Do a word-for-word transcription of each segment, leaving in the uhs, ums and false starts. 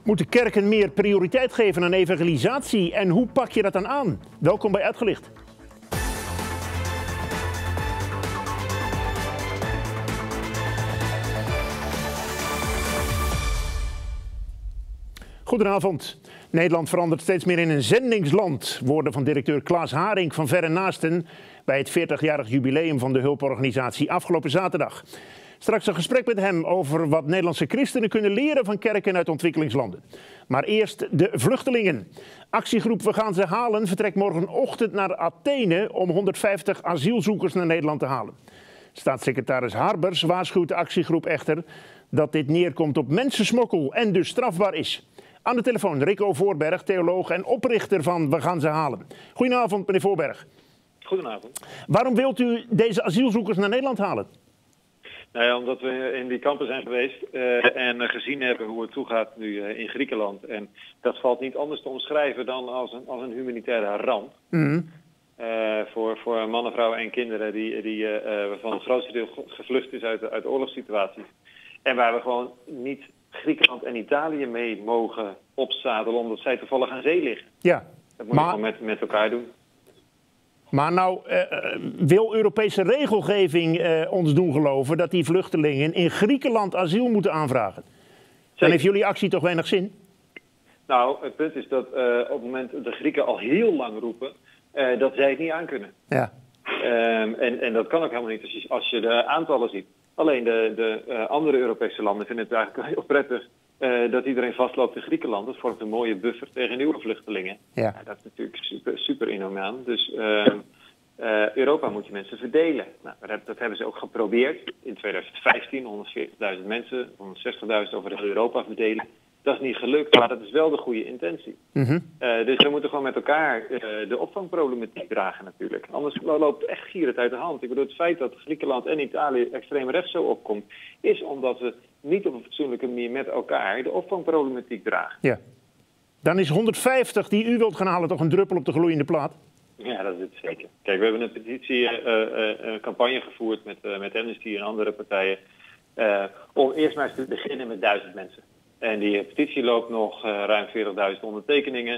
Moeten kerken meer prioriteit geven aan evangelisatie en hoe pak je dat dan aan? Welkom bij Uitgelicht. Goedenavond. Nederland verandert steeds meer in een zendingsland. Woorden van directeur Klaas Haring van Verre Naasten bij het veertigjarig jubileum van de hulporganisatie afgelopen zaterdag. Straks een gesprek met hem over wat Nederlandse christenen kunnen leren van kerken uit ontwikkelingslanden. Maar eerst de vluchtelingen. Actiegroep We gaan ze halen vertrekt morgenochtend naar Athene om honderdvijftig asielzoekers naar Nederland te halen. Staatssecretaris Harbers waarschuwt de actiegroep echter dat dit neerkomt op mensensmokkel en dus strafbaar is. Aan de telefoon Rico Voorberg, theoloog en oprichter van We gaan ze halen. Goedenavond, meneer Voorberg. Goedenavond. Waarom wilt u deze asielzoekers naar Nederland halen? Nou ja, omdat we in die kampen zijn geweest uh, en uh, gezien hebben hoe het toegaat nu uh, in Griekenland. En dat valt niet anders te omschrijven dan als een, als een humanitaire ramp. Mm-hmm. uh, voor, voor mannen, vrouwen en kinderen die, die uh, van het grootste deel gevlucht is uit, uit oorlogssituaties. En waar we gewoon niet Griekenland en Italië mee mogen opzadelen omdat zij toevallig aan zee liggen. Ja, dat moet maar... je gewoon met, met elkaar doen. Maar nou uh, wil Europese regelgeving uh, ons doen geloven dat die vluchtelingen in Griekenland asiel moeten aanvragen. Dan heeft jullie actie toch weinig zin? Nou, het punt is dat uh, op het moment de Grieken al heel lang roepen uh, dat zij het niet aankunnen. Ja. Um, en, en dat kan ook helemaal niet als je, als je de aantallen ziet. Alleen de, de uh, andere Europese landen vinden het eigenlijk heel prettig uh, dat iedereen vastloopt in Griekenland. Dat vormt een mooie buffer tegen nieuwe vluchtelingen. Ja. Ja, dat is natuurlijk super, super inhumaan. Dus uh, uh, Europa moet die mensen verdelen. Nou, dat, dat hebben ze ook geprobeerd. In tweeduizend vijftien honderdveertigduizend mensen, honderdzestigduizend over heel Europa verdelen. Dat is niet gelukt, maar dat is wel de goede intentie. Mm-hmm. uh, dus we moeten gewoon met elkaar uh, de opvangproblematiek dragen natuurlijk. Anders loopt het echt gierend uit de hand. Ik bedoel, het feit dat Griekenland en Italië extreem rechts zo opkomt, is omdat we niet op een fatsoenlijke manier met elkaar de opvangproblematiek dragen. Ja. Dan is honderdvijftig die u wilt gaan halen toch een druppel op de gloeiende plaat? Ja, dat is het zeker. Kijk, we hebben een petitie, uh, uh, een campagne gevoerd met, uh, met Amnesty en andere partijen. Uh, om eerst maar eens te beginnen met duizend mensen. En die petitie loopt nog uh, ruim veertigduizend ondertekeningen.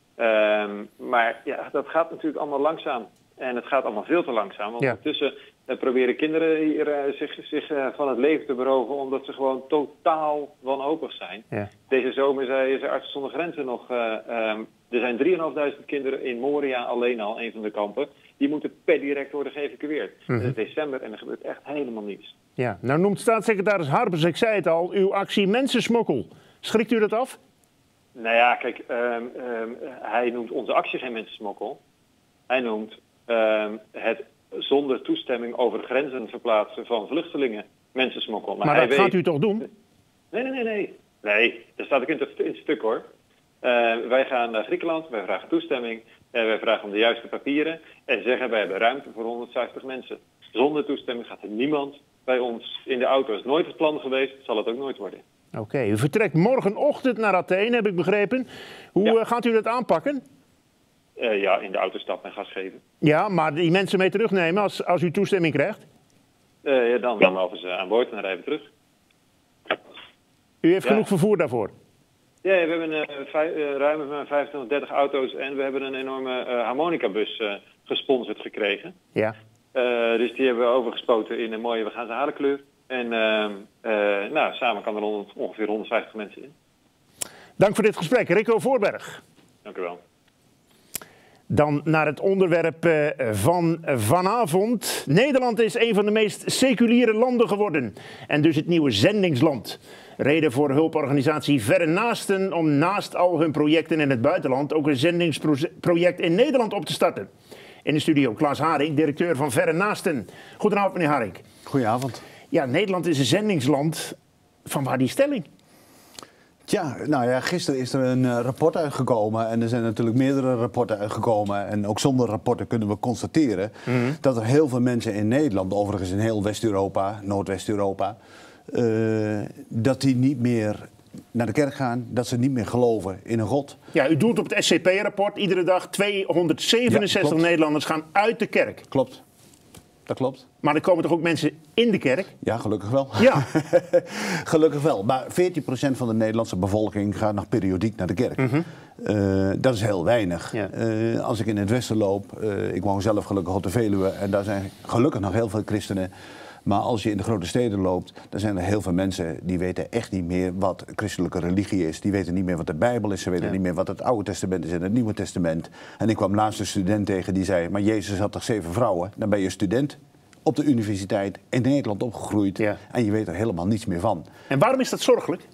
Um, maar ja, dat gaat natuurlijk allemaal langzaam. En het gaat allemaal veel te langzaam. Want ja. Ondertussen uh, proberen kinderen hier uh, zich, zich uh, van het leven te beroven omdat ze gewoon totaal wanhopig zijn. Ja. Deze zomer zei ze Artsen zonder Grenzen nog, uh, um, er zijn drieduizend kinderen in Moria alleen al, een van de kampen. Die moeten per direct worden geëvacueerd. Mm-hmm. Het is december en er gebeurt echt helemaal niets. Ja, nou noemt staatssecretaris Harbers, ik zei het al, uw actie mensensmokkel. Schrikt u dat af? Nou ja, kijk, um, um, hij noemt onze actie geen mensensmokkel. Hij noemt um, het zonder toestemming over grenzen verplaatsen van vluchtelingen mensensmokkel. Maar, maar dat hij gaat weet... u toch doen? Nee, nee, nee, nee. Nee, dat staat ook in het, in het stuk hoor. Uh, wij gaan naar Griekenland, wij vragen toestemming, uh, wij vragen om de juiste papieren en zeggen wij hebben ruimte voor honderdvijftig mensen. Zonder toestemming gaat er niemand bij ons in de auto. Dat is nooit het plan geweest, zal het ook nooit worden. Oké, okay, u vertrekt morgenochtend naar Athene, heb ik begrepen. Hoe ja. uh, gaat u dat aanpakken? Uh, ja, in de auto stappen en gas geven. Ja, maar die mensen mee terugnemen als, als u toestemming krijgt? Uh, ja, dan dan mogen ze aan boord en dan rijden we terug. U heeft ja. genoeg vervoer daarvoor? Ja, we hebben uh, vijf, uh, ruim vijfentwintig, dertig auto's en we hebben een enorme uh, harmonicabus uh, gesponsord gekregen. Ja. Uh, dus die hebben we overgespoten in een mooie We gaan ze halen kleur. En uh, uh, nou, samen kan er ongeveer honderdvijftig mensen in. Dank voor dit gesprek. Rico Voorberg. Dank u wel. Dan naar het onderwerp uh, van vanavond. Nederland is een van de meest seculiere landen geworden. En dus het nieuwe zendingsland. Reden voor hulporganisatie Verre Naasten om naast al hun projecten in het buitenland ook een zendingsproject in Nederland op te starten. In de studio Klaas Haring, directeur van Verre Naasten. Goedenavond meneer Haring. Goedenavond. Ja, Nederland is een zendingsland. Van waar die stelling? Tja, nou ja, gisteren is er een uh, rapport uitgekomen en er zijn natuurlijk meerdere rapporten uitgekomen. En ook zonder rapporten kunnen we constateren mm-hmm. dat er heel veel mensen in Nederland, overigens in heel West-Europa, Noordwest-Europa, uh, dat die niet meer naar de kerk gaan, dat ze niet meer geloven in een God. Ja, u doelt op het S C P-rapport. Iedere dag tweehonderdzevenenzestig ja, Nederlanders gaan uit de kerk. Klopt. dat klopt. Maar er komen toch ook mensen in de kerk? Ja, gelukkig wel. Ja. Gelukkig wel. Maar veertien procent van de Nederlandse bevolking gaat nog periodiek naar de kerk. Mm-hmm. uh, dat is heel weinig. Ja. Uh, als ik in het westen loop, uh, ik woon zelf gelukkig op de Veluwe en daar zijn gelukkig nog heel veel christenen. Maar als je in de grote steden loopt, dan zijn er heel veel mensen die weten echt niet meer wat christelijke religie is. Die weten niet meer wat de Bijbel is, ze weten ja. niet meer wat het Oude Testament is en het Nieuwe Testament. En ik kwam laatst een student tegen die zei, maar Jezus had toch zeven vrouwen? Dan ben je student op de universiteit in Nederland opgegroeid ja. en je weet er helemaal niets meer van. En waarom is dat zorgelijk?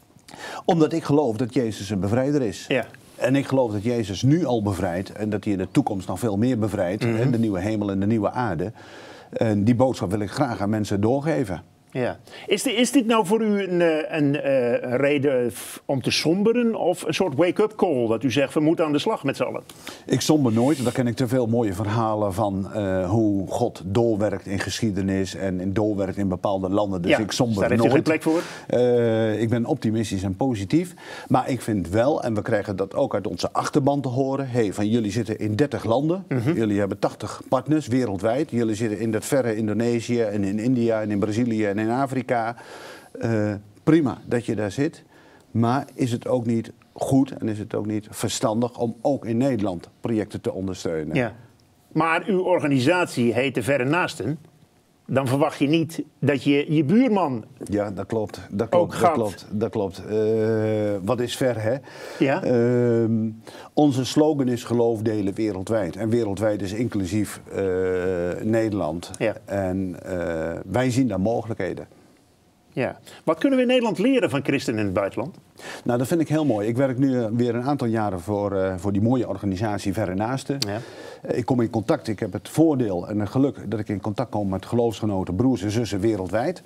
Omdat ik geloof dat Jezus een bevrijder is. Ja. En ik geloof dat Jezus nu al bevrijdt en dat hij in de toekomst nog veel meer bevrijdt. Mm-hmm. De nieuwe hemel en de nieuwe aarde. En die boodschap wil ik graag aan mensen doorgeven. Ja. Is, dit, is dit nou voor u een, een, een reden om te somberen of een soort wake-up call? Dat u zegt, we moeten aan de slag met z'n allen. Ik somber nooit. Daar ken ik te veel mooie verhalen van uh, hoe God doorwerkt in geschiedenis en doorwerkt in bepaalde landen. Dus ja, ik somber daar nooit. Daar heeft u geen plek voor? Uh, ik ben optimistisch en positief. Maar ik vind wel, en we krijgen dat ook uit onze achterban te horen. Hey, van jullie zitten in dertig landen. Mm-hmm. Jullie hebben tachtig partners wereldwijd. Jullie zitten in dat verre Indonesië en in India en in Brazilië en in Afrika. Uh, prima dat je daar zit. Maar is het ook niet goed en is het ook niet verstandig om ook in Nederland projecten te ondersteunen? Ja. Maar uw organisatie heet de Verre Naasten. Dan verwacht je niet dat je je buurman. Ja, dat klopt. Dat klopt. Dat klopt. Dat klopt. Uh, wat is ver, hè? Ja. Uh, onze slogan is geloof delen wereldwijd. En wereldwijd is inclusief uh, Nederland. Ja. En uh, wij zien daar mogelijkheden. Ja. Wat kunnen we in Nederland leren van christenen in het buitenland? Nou, dat vind ik heel mooi. Ik werk nu weer een aantal jaren voor, uh, voor die mooie organisatie Verre Naasten. Ja. Uh, ik kom in contact, ik heb het voordeel en het geluk dat ik in contact kom met geloofsgenoten, broers en zussen wereldwijd.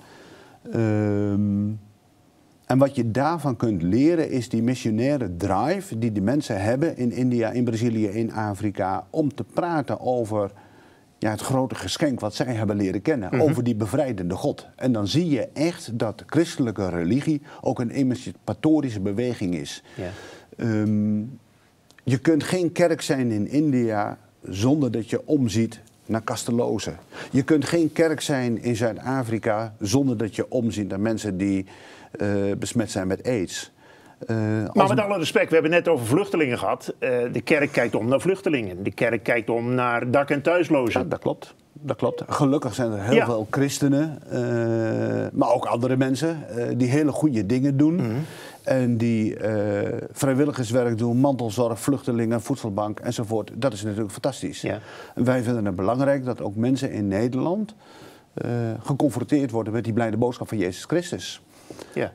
Um, en wat je daarvan kunt leren is die missionaire drive die de mensen hebben in India, in Brazilië, in Afrika, om te praten over ja, het grote geschenk wat zij hebben leren kennen, mm-hmm. over die bevrijdende God. En dan zie je echt dat christelijke religie ook een emancipatorische beweging is. Ja. Um, je kunt geen kerk zijn in India zonder dat je omziet naar kastelozen. Je kunt geen kerk zijn in Zuid-Afrika zonder dat je omziet naar mensen die uh, besmet zijn met aids. Uh, maar met alle respect, we hebben net over vluchtelingen gehad. Uh, de kerk kijkt om naar vluchtelingen. De kerk kijkt om naar dak- en thuislozen. Ja, dat klopt. Dat klopt. Gelukkig zijn er heel ja. veel christenen, uh, maar ook andere mensen, uh, die hele goede dingen doen. Mm-hmm. En die uh, vrijwilligerswerk doen, mantelzorg, vluchtelingen, voedselbank enzovoort. Dat is natuurlijk fantastisch. Ja. En wij vinden het belangrijk dat ook mensen in Nederland uh, geconfronteerd worden met die blijde boodschap van Jezus Christus. Ja.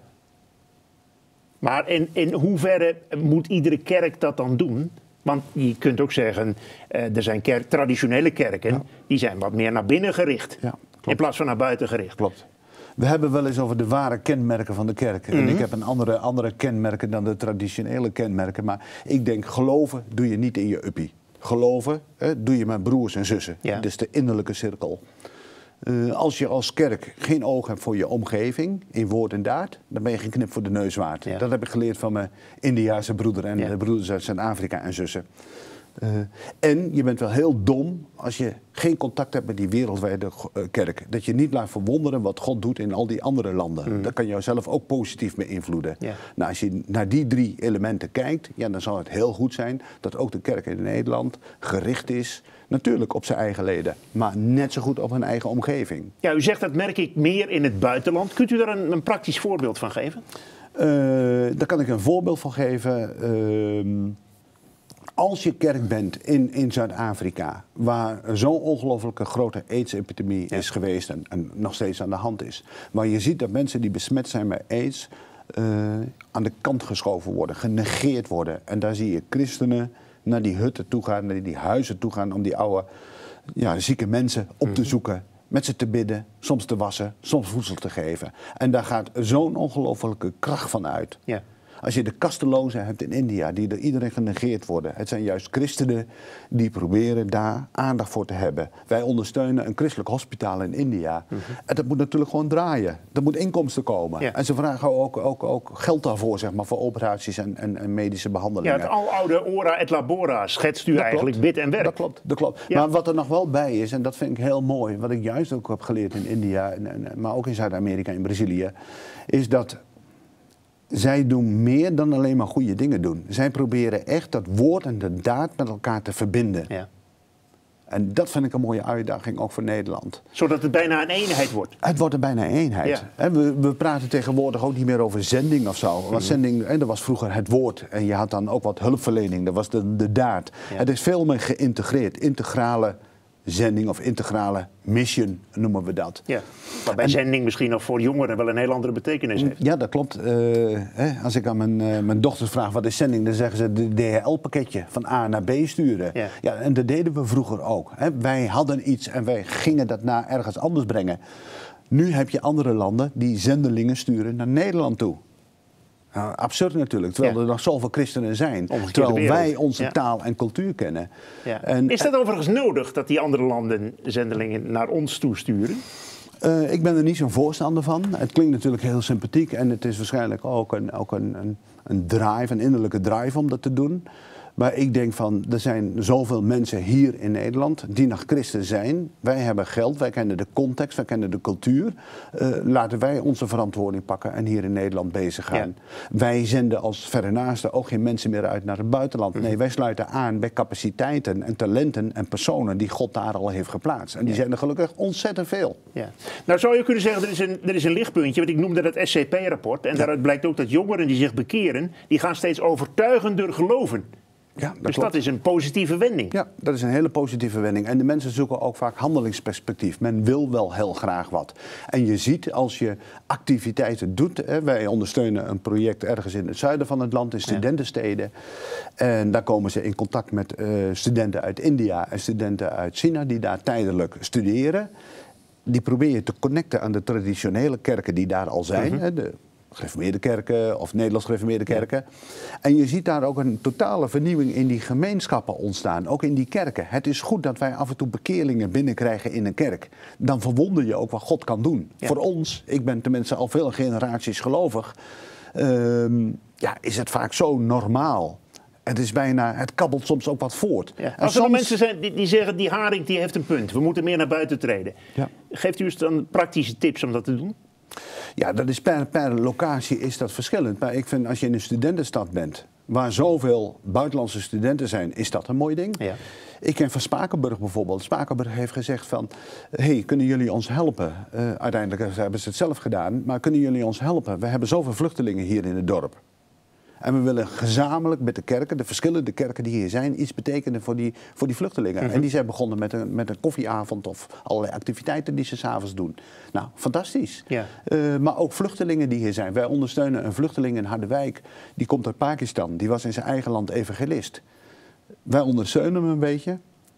Maar in, in hoeverre moet iedere kerk dat dan doen? Want je kunt ook zeggen, uh, er zijn kerk, traditionele kerken, ja. die zijn wat meer naar binnen gericht. Ja, in plaats van naar buiten gericht. Klopt. We hebben wel eens over de ware kenmerken van de kerk. Mm-hmm. En ik heb een andere, andere kenmerken dan de traditionele kenmerken. Maar ik denk, geloven doe je niet in je uppie. Geloven hè, doe je met broers en zussen. Ja. Dus de innerlijke cirkel. Uh, als je als kerk geen oog hebt voor je omgeving, in woord en daad, dan ben je geknipt voor de neus waard. Ja. Dat heb ik geleerd van mijn Indiase broeder en ja. de broeders uit Zuid-Afrika en zussen. Uh, en je bent wel heel dom als je geen contact hebt met die wereldwijde uh, kerk. Dat je niet laat verwonderen wat God doet in al die andere landen. Mm. Dat kan jou zelf ook positief beïnvloeden. Ja. Nou, als je naar die drie elementen kijkt, ja, dan zal het heel goed zijn dat ook de kerk in Nederland gericht is, natuurlijk op zijn eigen leden, maar net zo goed op hun eigen omgeving. Ja, u zegt dat merk ik meer in het buitenland. Kunt u daar een, een praktisch voorbeeld van geven? Uh, daar kan ik een voorbeeld van geven. Uh, Als je kerk bent in, in Zuid-Afrika, waar zo'n ongelofelijke grote AIDS-epidemie ja. is geweest en, en nog steeds aan de hand is, waar je ziet dat mensen die besmet zijn met AIDS uh, aan de kant geschoven worden, genegeerd worden. En daar zie je christenen naar die hutten toe gaan, naar die huizen toe gaan om die oude ja, zieke mensen op te zoeken, met ze te bidden, soms te wassen, soms voedsel te geven. En daar gaat zo'n ongelofelijke kracht van uit. Ja. Als je de kastelozen hebt in India, die door iedereen genegeerd worden. Het zijn juist christenen die proberen daar aandacht voor te hebben. Wij ondersteunen een christelijk hospitaal in India. Mm-hmm. En dat moet natuurlijk gewoon draaien. Er moet inkomsten komen. Ja. En ze vragen ook, ook, ook geld daarvoor, zeg maar, voor operaties en, en, en medische behandelingen. Ja, het aloude ora et labora schetst u dat eigenlijk klopt. Bid en werk. Dat klopt, dat klopt. Ja. Maar wat er nog wel bij is, en dat vind ik heel mooi, wat ik juist ook heb geleerd in India, en, en, maar ook in Zuid-Amerika en Brazilië, is dat zij doen meer dan alleen maar goede dingen doen. Zij proberen echt dat woord en de daad met elkaar te verbinden. Ja. En dat vind ik een mooie uitdaging, ook voor Nederland. Zodat het bijna een eenheid wordt. Het wordt er bijna een eenheid. Ja. We, we praten tegenwoordig ook niet meer over zending of zo. Want zending, en dat was vroeger het woord. En je had dan ook wat hulpverlening, dat was de, de daad. Ja. Het is veel meer geïntegreerd. Integrale zending of integrale mission noemen we dat. Ja. Waarbij en, zending misschien nog voor jongeren wel een heel andere betekenis heeft. Ja, dat klopt. Uh, hè, als ik aan mijn, uh, mijn dochters vraag wat is zending, dan zeggen ze de D H L-pakketje van A naar B sturen. Ja. Ja, en dat deden we vroeger ook. Hè. Wij hadden iets en wij gingen dat naar ergens anders brengen. Nu heb je andere landen die zendelingen sturen naar Nederland toe. Nou, absurd natuurlijk, terwijl ja. er nog zoveel christenen zijn. Terwijl wij onze ja. taal en cultuur kennen. Ja. En, is dat overigens nodig dat die andere landen zendelingen naar ons toesturen? Uh, ik ben er niet zo'n voorstander van. Het klinkt natuurlijk heel sympathiek en het is waarschijnlijk ook een, ook een, een, een drive, een innerlijke drive om dat te doen. Maar ik denk van, er zijn zoveel mensen hier in Nederland die nog christen zijn. Wij hebben geld, wij kennen de context, wij kennen de cultuur. Uh, laten wij onze verantwoording pakken en hier in Nederland bezig gaan. Ja. Wij zenden als verre naasten ook geen mensen meer uit naar het buitenland. Nee, wij sluiten aan bij capaciteiten en talenten en personen die God daar al heeft geplaatst. En die ja. zijn er gelukkig ontzettend veel. Ja. Nou zou je kunnen zeggen, er is een, er is een lichtpuntje, want ik noemde dat S C P-rapport. En ja. daaruit blijkt ook dat jongeren die zich bekeren, die gaan steeds overtuigender geloven. Ja, dat dus klopt. Dat is een positieve wending. Ja, dat is een hele positieve wending. En de mensen zoeken ook vaak handelingsperspectief. Men wil wel heel graag wat. En je ziet als je activiteiten doet. Hè, wij ondersteunen een project ergens in het zuiden van het land, in studentensteden. Ja. En daar komen ze in contact met uh, studenten uit India en studenten uit China die daar tijdelijk studeren. Die probeer je te connecten aan de traditionele kerken die daar al zijn. Mm-hmm. Hè, de gereformeerde kerken of Nederlands gereformeerde kerken. Ja. En je ziet daar ook een totale vernieuwing in die gemeenschappen ontstaan. Ook in die kerken. Het is goed dat wij af en toe bekeerlingen binnenkrijgen in een kerk. Dan verwonder je ook wat God kan doen. Ja. Voor ons, ik ben tenminste al veel generaties gelovig, um, ja, is het vaak zo normaal. Het is bijna, het kabbelt soms ook wat voort. Ja. Als er soms mensen zijn die, die zeggen, die Haring die heeft een punt. We moeten meer naar buiten treden. Ja. Geeft u eens dan praktische tips om dat te doen? Ja, dat is per, per locatie is dat verschillend. Maar ik vind als je in een studentenstad bent, waar zoveel buitenlandse studenten zijn, is dat een mooi ding. Ja. Ik ken van Spakenburg bijvoorbeeld. Spakenburg heeft gezegd van, hey, kunnen jullie ons helpen? Uh, uiteindelijk hebben ze het zelf gedaan, maar kunnen jullie ons helpen? We hebben zoveel vluchtelingen hier in het dorp. En we willen gezamenlijk met de kerken, de verschillende kerken die hier zijn, iets betekenen voor die, voor die vluchtelingen. Mm-hmm. En die zijn begonnen met een, met een koffieavond of allerlei activiteiten die ze 's avonds doen. Nou, fantastisch. Ja. Uh, maar ook vluchtelingen die hier zijn. Wij ondersteunen een vluchteling in Harderwijk. Die komt uit Pakistan. Die was in zijn eigen land evangelist. Wij ondersteunen hem een beetje.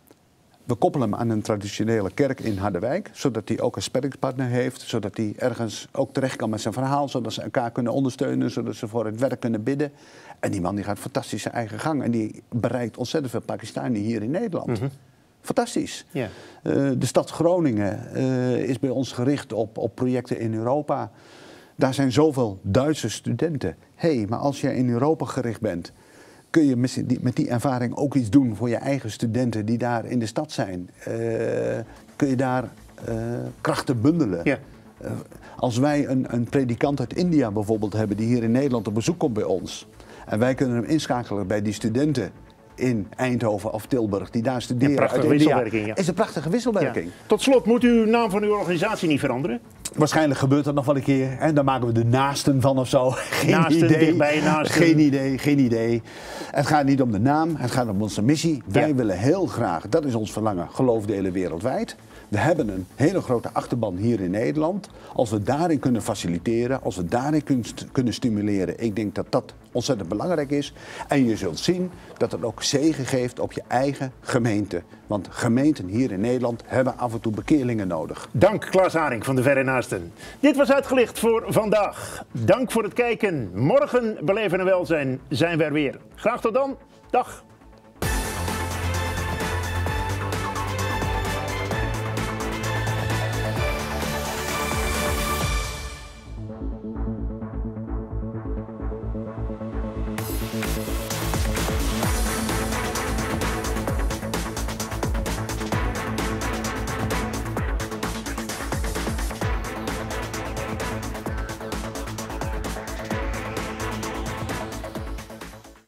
We koppelen hem aan een traditionele kerk in Harderwijk, zodat hij ook een sparringspartner heeft, zodat hij ergens ook terecht kan met zijn verhaal, zodat ze elkaar kunnen ondersteunen, zodat ze voor het werk kunnen bidden. En die man die gaat fantastisch zijn eigen gang en die bereikt ontzettend veel Pakistanen hier in Nederland. Mm-hmm. Fantastisch. Yeah. Uh, de stad Groningen uh, is bij ons gericht op, op projecten in Europa. Daar zijn zoveel Duitse studenten. Hé, hey, maar als jij in Europa gericht bent, kun je met die, met die ervaring ook iets doen voor je eigen studenten die daar in de stad zijn? Uh, kun je daar uh, krachten bundelen? Ja. Uh, als wij een, een predikant uit India bijvoorbeeld hebben die hier in Nederland op bezoek komt bij ons. En wij kunnen hem inschakelen bij die studenten in Eindhoven of Tilburg die daar studeren. Een prachtige uit India, wisselwerking. Ja. Is een prachtige wisselwerking. Ja. Tot slot, moet u uw naam van uw organisatie niet veranderen? Waarschijnlijk gebeurt dat nog wel een keer. En dan maken we de naasten van of zo. Geen naasten, idee. Dichtbij naasten. Geen idee, geen idee. Het gaat niet om de naam, het gaat om onze missie. Wij ja. willen heel graag, dat is ons verlangen, geloof delen wereldwijd. We hebben een hele grote achterban hier in Nederland. Als we daarin kunnen faciliteren, als we daarin kunnen, st kunnen stimuleren, ik denk dat dat ontzettend belangrijk is. En je zult zien dat het ook zegen geeft op je eigen gemeente. Want gemeenten hier in Nederland hebben af en toe bekeerlingen nodig. Dank Klaas Haring van de Verre Naasten. Dit was Uitgelicht voor vandaag. Dank voor het kijken. Morgen, beleven en welzijn, zijn we er weer. Graag tot dan. Dag.